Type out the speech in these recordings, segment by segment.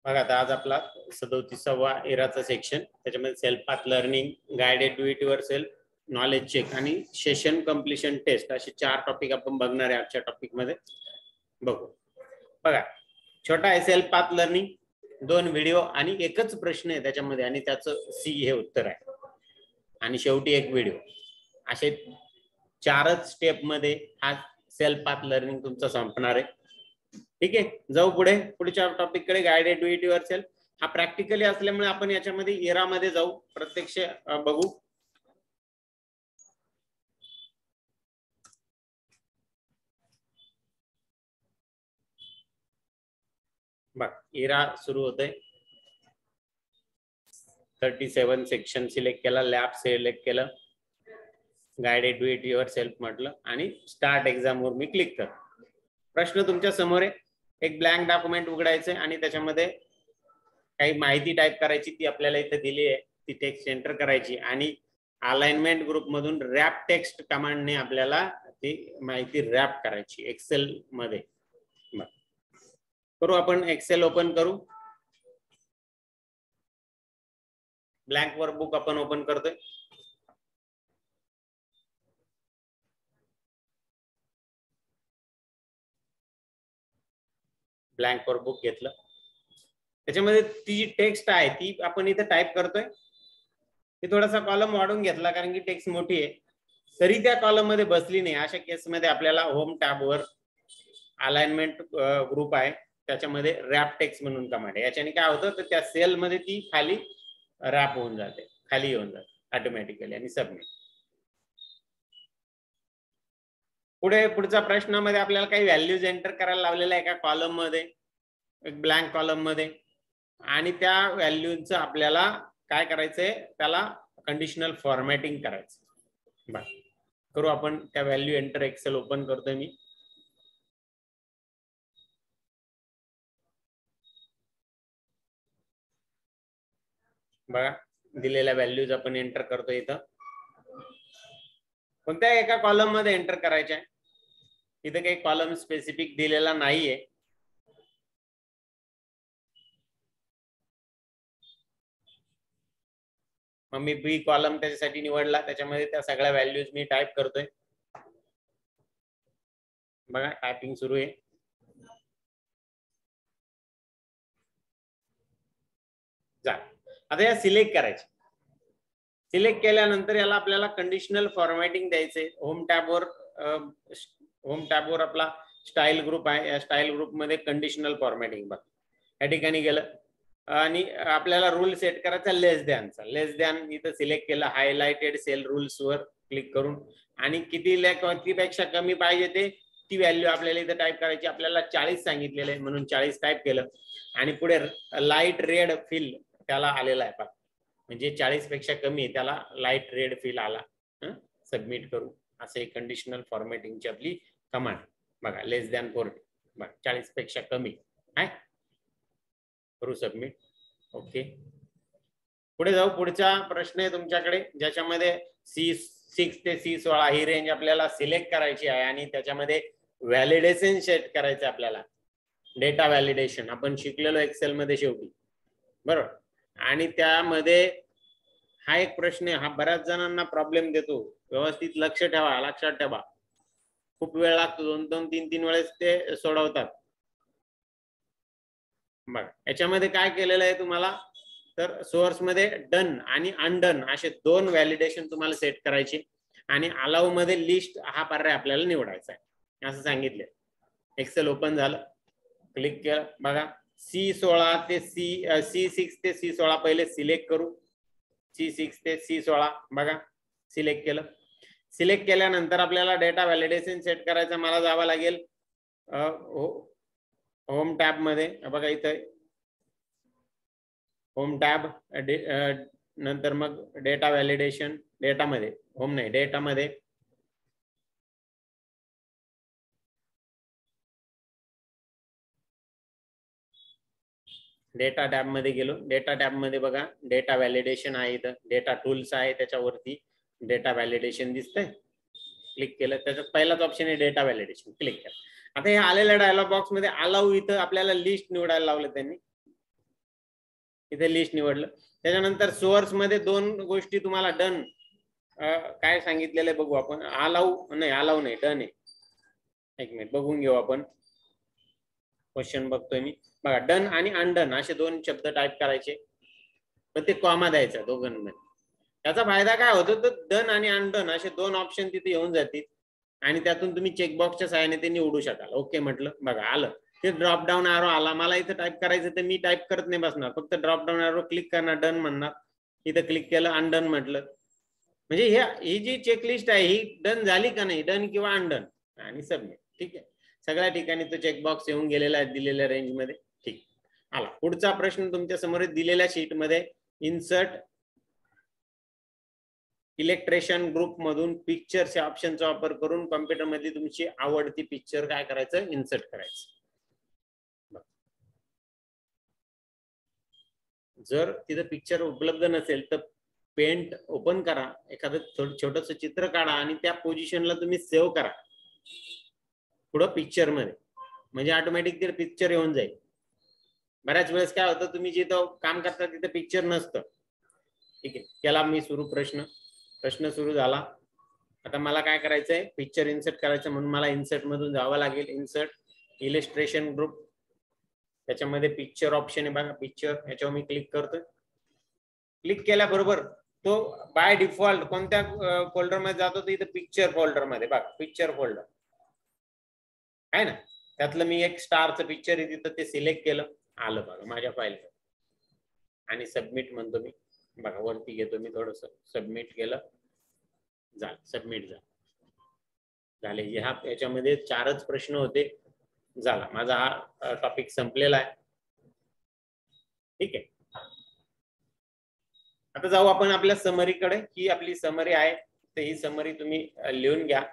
बघा आता आज आपला 37वा एराचा सेक्शन, त्याच्यामध्ये self path learning, guided do it yourself, knowledge check आणि सेशन कम्प्लिशन टेस्ट असे 4 टॉपिक आपण बघणार आहे आजच्या टॉपिक मध्ये. बघू. बघा, छोटा आहे सेल्फ पाथ लर्निंग, 2 व्हिडिओ आणि एकच प्रश्न आहे त्याच्यामध्ये आणि त्याचं सी हे उत्तर आहे आणि शेवटी एक व्हिडिओ. असे 4च स्टेप मध्ये हा सेल्फ पाथ लर्निंग तुमचा संपणार आहे. ठीक आहे, जाऊ पुढे पुढच्या टॉपिक कडे. Guided do it yourself हा प्रॅक्टिकली असल्यामुळे आपण याच्यामध्ये एरामध्ये जाऊ, प्रत्यक्ष बघू. बघ, एरा सुरू होतोय. 37 सेक्शन सिलेक्ट केला, लॅब सिलेक्ट केलं, guided do it yourself म्हटलं आणि स्टार्ट एक्झाम वर मी क्लिक कर. प्रश्न तुमच्या समोर आहे. एक ब्लँक डॉक्युमेंट उघडायचं आणि त्याच्यामध्ये काही माहिती टाईप करायची, ती आपल्याला इथे दिली आहे. ती टेक्स्ट एंटर करायची आणि अलाइनमेंट ग्रुप मधून रॅप टेक्स्ट कमांडने आपल्याला ती माहिती रॅप करायची एक्सेल मध्ये. करू आपण. एक्सेल ओपन करू. ब्लँक वर्कबुक आपण ओपन करतोय. ब्लँक वर्कबुक घेतलं, त्याच्यामध्ये ती टेक्स्ट आहे ती आपण इथे टाईप करतोय. मी थोडासा कॉलम वाढवून घेतला कारण की टेक्स्ट मोठी आहे, तरी त्या कॉलम मध्ये बसली नाही. अशा केस मध्ये आपल्याला होम टॅब वर अलाइनमेंट ग्रुप आहे, त्याच्यामध्ये रॅप टेक्स्ट म्हणून कमांड आहे. याच्याने काय होतं तर त्या सेल मध्ये ती खाली रॅप होऊन जाते, खाली येऊन जाते ऑटोमॅटिकली आणि सबमिट. पुढे पुढच्या प्रश्नामध्ये आपल्याला काही व्हॅल्यूज एंटर करायला लावलेल्या आहे का कॉलम मध्ये, एक ब्लँक कॉलम मध्ये, आणि त्या व्हॅल्यूचं आपल्याला काय करायचंय, त्याला कंडिशनल फॉर्मॅटिंग करायचं. बघ, करू आपण. त्या व्हॅल्यू एंटर एक्सेल ओपन करतोय मी. बघा, दिलेल्या व्हॅल्यूज आपण एंटर करतोय. इथं कोणत्या एका कॉलम मध्ये एंटर करायच्या आहे. इथे काही कॉलम स्पेसिफिक दिलेला नाहीये. मग मी बी कॉलम त्याच्यासाठी निवडला, त्याच्यामध्ये त्या सगळ्या व्हॅल्यूज मी टाईप करतोय. बघा, टायपिंग सुरू आहे. जा, आता या सिलेक्ट करायचे. सिलेक्ट केल्यानंतर याला आपल्याला कंडिशनल फॉर्मॅटिंग द्यायचे. होम टॅबवर आपला स्टाईल ग्रुप आहे, या स्टाईल ग्रुप मध्ये कंडिशनल फॉर्मॅटिंग. बघ, या ठिकाणी गेलं आणि आपल्याला रूल सेट करायचा लेस दॅनचा. लेस दॅन इथं सिलेक्ट केलं, हायलाइटेड सेल रूल्स वर क्लिक करून, आणि किती पेक्षा कमी पाहिजे ते ती व्हॅल्यू आपल्याला इथं टाईप करायची. आपल्याला 40 सांगितलेलं आहे म्हणून 40 टाईप केलं आणि पुढे लाईट रेड फिल त्याला आलेला आहे. म्हणजे 40 पेक्षा कमी त्याला लाईट रेड फिल आला. सबमिट करू. असे कंडिशनल फॉर्मॅटिंगची आपली कमांड. बघा, लेस दॅन 40, बघा 40 पेक्षा कमी आहे. करू सबमिट. ओके, पुढे जाऊ. पुढचा प्रश्न आहे तुमच्याकडे, ज्याच्यामध्ये C6 ते C16 ही रेंज आपल्याला सिलेक्ट करायची आहे आणि त्याच्यामध्ये व्हॅलिडेशन सेट करायचं आपल्याला. डेटा व्हॅलिडेशन आपण शिकलेलो एक्सेल मध्ये शेवटी, बरोबर. आणि त्यामध्ये हा एक प्रश्न आहे, हा बऱ्याच जणांना प्रॉब्लेम देतो. व्यवस्थित लक्ष ठेवा, लक्षात ठेवा. खूप वेळ लागतो, 2-2, 3-3 वेळेस ते सोडवतात. बघा, याच्यामध्ये काय केलेलं आहे तुम्हाला, तर सोर्स मध्ये डन आणि अनडन असे 2 व्हॅलिडेशन तुम्हाला सेट करायचे आणि अलाउ मध्ये लिस्ट हा पर्याय आपल्याला निवडायचा आहे असं सांगितलं. एक्सेल ओपन झालं, क्लिक केलं. बघा, C16 ते C6 ते C16 पहिले सिलेक्ट करू. C6 ते C16 बघा सिलेक्ट केलं. सिलेक्ट केल्यानंतर आपल्याला डेटा व्हॅलिडेशन सेट करायचं. मला जावं लागेल होम टॅब मध्ये. बघा इथे होम टॅब, नंतर मग डेटा व्हॅलिडेशन. डेटा मध्ये, होम नाही, डेटा मध्ये. डेटा टॅब मध्ये गेलो. डेटा टॅब मध्ये बघा डेटा व्हॅलिडेशन आहे, इथं डेटा टूल्स आहे, त्याच्यावरती डेटा व्हॅलिडेशन दिसतंय. क्लिक केलं, त्याच्यात पहिलाच ऑप्शन आहे डेटा व्हॅलिडेशन. क्लिक केलं. आता हे आलेल्या डायलॉग बॉक्स मध्ये अलाउ, इथं आपल्याला लिस्ट निवडायला लावलं त्यांनी. इथे लिस्ट निवडलं. त्याच्यानंतर सोर्स मध्ये दोन गोष्टी तुम्हाला डन काय सांगितलेलं बघू आपण. अलाऊ नाही डन आहे. एक मिनिट बघून घेऊ आपण. क्वेश्चन बघतोय मी बघा. डन आणि अनडन असे दोन शब्द टाईप करायचे, पण ते कॉमा द्यायचा दोघांमध्ये. त्याचा फायदा काय होतो, तर डन आणि अनडन असे दोन ऑप्शन तिथे येऊन जातील आणि त्यातून तुम्ही चेकबॉक्सच्या सहाय्याने ते निवडू शकाल. ओके म्हटलं बघा आलं ते ड्रॉप डाऊन एरो आला. मला इथं टाईप करायचं तर मी टाईप करत नाही बसणार, फक्त ड्रॉप डाऊन एरो क्लिक करणार, डन म्हणणार, इथं क्लिक केलं, अनडन म्हटलं. म्हणजे ही जी चेकलिस्ट आहे ही डन झाली का नाही, डन किंवा अनडन, आणि सबमिट. ठीक आहे, सगळ्या ठिकाणी तो चेकबॉक्स येऊन गेलेला आहे दिलेल्या रेंज मध्ये. ठीक आला. पुढचा प्रश्न तुमच्या समोर दिलेल्या शीट मध्ये इन्सर्ट इलेक्ट्रेशन ग्रुप मधून पिक्चरच्या ऑप्शनचा वापर करून कॉम्प्युटर मध्ये तुमची आवडती पिक्चर काय करायचं, इन्सर्ट करायचं. जर तिथं पिक्चर उपलब्ध नसेल तर पेंट ओपन करा, एखादं छोटस चित्र काढा आणि त्या पोझिशनला तुम्ही सेव्ह करा पुढं पिक्चर मध्ये, म्हणजे ऑटोमॅटिक ते पिक्चर येऊन जाईल. बऱ्याच वेळेस काय होतं, तुम्ही जिथं काम करता तिथं पिक्चर नसतं. ठीक आहे, त्याला मी प्रश्न सुरू झाला. आता मला काय करायचंय, पिक्चर इन्सर्ट करायचं, म्हणून मला इन्सर्ट मधून जावं लागेल. इन्सर्ट इलिस्ट्रेशन ग्रुप, त्याच्यामध्ये पिक्चर ऑप्शन आहे बघा, पिक्चर, याच्यावर मी क्लिक करतोय. क्लिक केल्याबरोबर तो बाय डिफॉल्ट कोणत्या फोल्डर मध्ये जातो, तर इथं पिक्चर फोल्डर मध्ये बघा, पिक्चर फोल्डर आहे ना, त्यातलं मी एक स्टारचं पिक्चर आहे तिथं ते सिलेक्ट केलं, आलं बघा माझ्या फाईल. आणि सबमिट म्हणतो मी बघा, वरती घेतो मी थोडस, सबमिट केलं, झालं, सबमिट झाले. याच्यामध्ये 4च प्रश्न होते. झाला, माझा हा टॉपिक संपलेला आहे. ठीक आहे, आता जाऊ आपण आपल्या समरीकडे. ही आपली समरी आहे, तर ही समरी तुम्ही लिहून घ्या.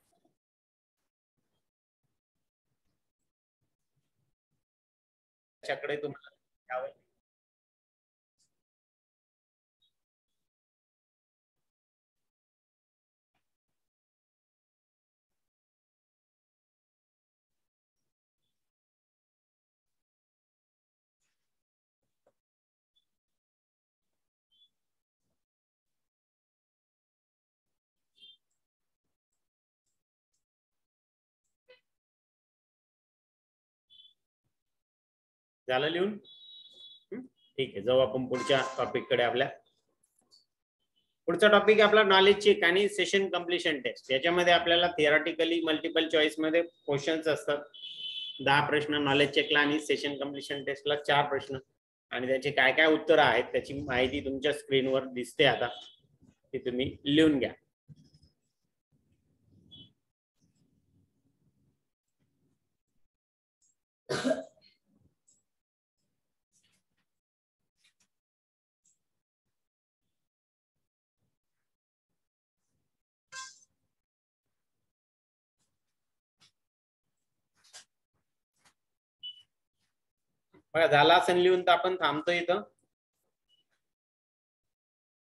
त्याच्याकडे तुम्हाला झालं लिहून. ठीक आहे, जाऊ आपण पुढच्या टॉपिक कडे. आपल्या पुढचा टॉपिक आपला नॉलेज चेक आणि सेशन कम्प्लिशन टेस्ट. याच्यामध्ये आपल्याला थिअरॉटिकली मल्टिपल चॉईस मध्ये क्वेश्चन्स असतात. 10 प्रश्न नॉलेज चेकला आणि सेशन कम्प्लिशन टेस्टला 4 प्रश्न, आणि त्याचे काय काय उत्तर आहेत त्याची माहिती तुमच्या स्क्रीनवर दिसते. आता ते तुम्ही लिहून घ्या. बघा, झाला असेल लिहून तर आपण थांबतो इथं.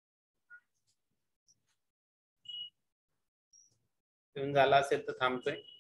लिहून झाला असेल तर थांबतोय.